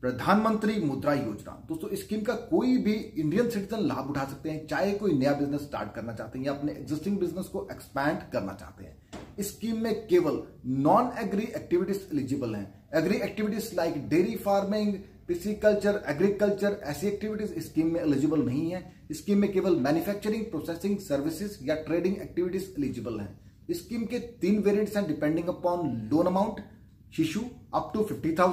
प्रधानमंत्री मुद्रा योजना दोस्तों, इस स्कीम का कोई भी इंडियन सिटीजन लाभ उठा सकते हैं, चाहे कोई नया बिजनेस स्टार्ट करना चाहते हैं या अपने एग्जिस्टिंग बिजनेस को एक्सपैंड करना चाहते हैं। इस स्कीम में केवल नॉन एग्री एक्टिविटीज एलिजिबल हैं। Agri activities like dairy farming, pisciculture, agriculture, ऐसी एक्टिविटीज इस स्कीम में एलिजिबल नहीं है। इस स्कीम में केवल मैन्युफैक्चरिंग, प्रोसेसिंग, सर्विसेज या ट्रेडिंग एक्टिविटीज एलिजिबल हैं। इस स्कीम के 3 वेरिएंट्स हैं depending upon loan amount. Shishu up to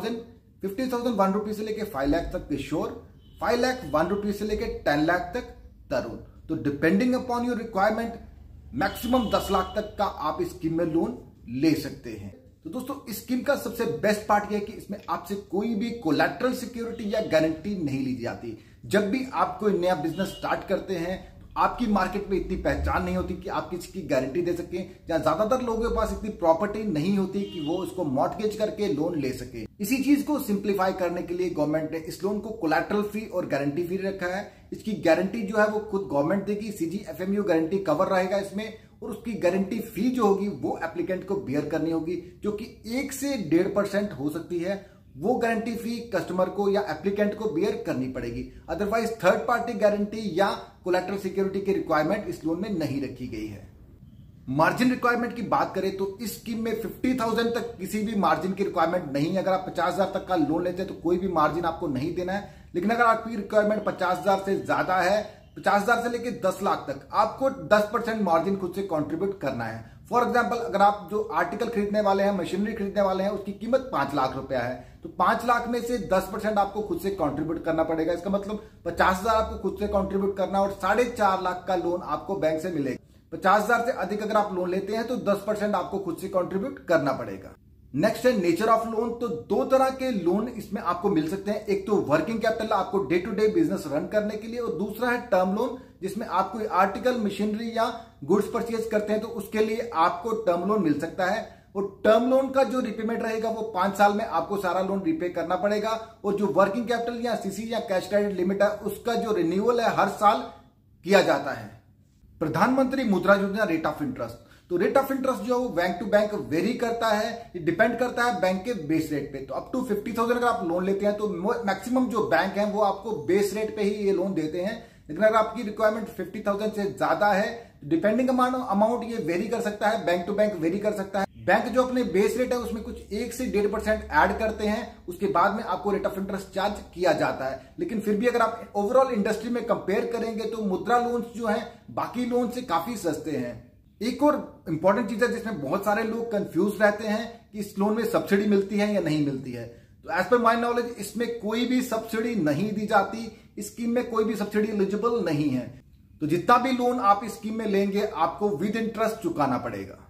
50,000 1 rupee से लेके 5 लाख तक किशोर, 5 लाख 1 रुपी से लेके 10 लाख तक तरुण। तो depending upon your requirement maximum 10 lakh तक का आप इस स्कीम में लोन ले सकते हैं। तो दोस्तों, इस स्कीम का सबसे बेस्ट पार्ट यह है कि इसमें आपसे कोई भी कोलैटरल सिक्योरिटी या गारंटी नहीं ली जाती। जब भी आप कोई नया बिजनेस स्टार्ट करते हैं तो आपकी मार्केट में इतनी पहचान नहीं होती कि आप किसी की गारंटी दे सकें, या ज्यादातर लोगों के पास इतनी प्रॉपर्टी नहीं होती कि वो इसको मॉर्टगेज करके लोन ले सके। इसी चीज को सिंप्लीफाई करने के लिए गवर्नमेंट ने इस लोन को कोलैटरल फ्री और गारंटी फ्री रखा है। इसकी गारंटी जो है वो खुद गवर्नमेंट देगी, CGFMU गारंटी कवर रहेगा इसमें, और उसकी गारंटी फी जो होगी वो एप्लीकेंट को बियर करनी होगी, जो कि 1 से 1.5% हो सकती है। वो गारंटी फी कस्टमर को या एप्लीकेंट को बियर करनी पड़ेगी। अदरवाइज थर्ड पार्टी गारंटी या कोलैटरल सिक्योरिटी की रिक्वायरमेंट इस लोन में नहीं रखी गई है। मार्जिन रिक्वायरमेंट की बात करें तो इस स्कीम में 50,000 तक किसी भी मार्जिन की रिक्वायरमेंट नहीं है। अगर आप 50,000 तक का लोन लेते हैं तो कोई भी मार्जिन आपको नहीं देना है। लेकिन अगर आपकी रिक्वायरमेंट 50,000 से ज्यादा है, 50,000 से लेकर 10 लाख तक, आपको 10% मार्जिन खुद से कंट्रीब्यूट करना है। फॉर एग्जांपल, अगर आप जो आर्टिकल खरीदने वाले हैं, मशीनरी खरीदने वाले हैं, उसकी कीमत 5 लाख रुपया है, तो 5 लाख में से 10% आपको खुद से कंट्रीब्यूट करना पड़ेगा। इसका मतलब 50,000 आपको खुद से कंट्रीब्यूट करना और 4.5 लाख का लोन आपको बैंक से मिलेगा। 50,000 से अधिक अगर आप लोन लेते हैं तो 10% आपको खुद से कंट्रीब्यूट करना पड़ेगा। नेक्स्ट है नेचर ऑफ लोन। तो 2 तरह के लोन इसमें आपको मिल सकते हैं। एक तो वर्किंग कैपिटल, आपको day to day business run करने के लिए, और दूसरा है टर्म लोन, जिसमें आप कोई आर्टिकल, मशीनरी या गुड्स परचेज करते हैं तो उसके लिए आपको टर्म लोन मिल सकता है। और टर्म लोन का जो रिपेमेंट रहेगा वो 5 साल में आपको सारा लोन रिपे करना पड़ेगा। और जो वर्किंग कैपिटल या CC या कैश क्रेडिट लिमिट है, उसका जो रिन्यूअल है हर साल किया जाता है। Pradhan Mantri Mudra Yojana rate of interest, तो रेट ऑफ इंटरेस्ट जो है वो बैंक टू बैंक वेरी करता है, डिपेंड करता है बैंक के बेस रेट पे। तो अप टू 50,000 अगर आप लोन लेते हैं तो मैक्सिमम जो बैंक है वो आपको बेस रेट पे ही ये लोन देते हैं। लेकिन अगर आपकी रिक्वायरमेंट 50,000 से ज्यादा है, डिपेंडिंग अमाउंट ये वेरी कर सकता है, बैंक टू बैंक वेरी कर सकता है। बैंक जो अपने बेस रेट है उसमें कुछ 1 से 1.5% ऐड करते हैं, उसके बाद में आपको रेट ऑफ इंटरेस्ट चार्ज किया जाता है। लेकिन फिर भी अगर आप ओवरऑल इंडस्ट्री में कंपेयर करेंगे तो मुद्रा लोन जो है बाकी लोन से काफी सस्ते हैं। एक और इंपॉर्टेंट चीज है जिसमें बहुत सारे लोग कंफ्यूज रहते हैं कि इस लोन में सब्सिडी मिलती है या नहीं मिलती है। तो एज पर माय नॉलेज इसमें कोई भी सब्सिडी नहीं दी जाती। इस स्कीम में कोई भी सब्सिडी एलिजिबल नहीं है। तो जितना भी लोन आप इस स्कीम में लेंगे आपको विद इंटरेस्ट चुकाना पड़ेगा।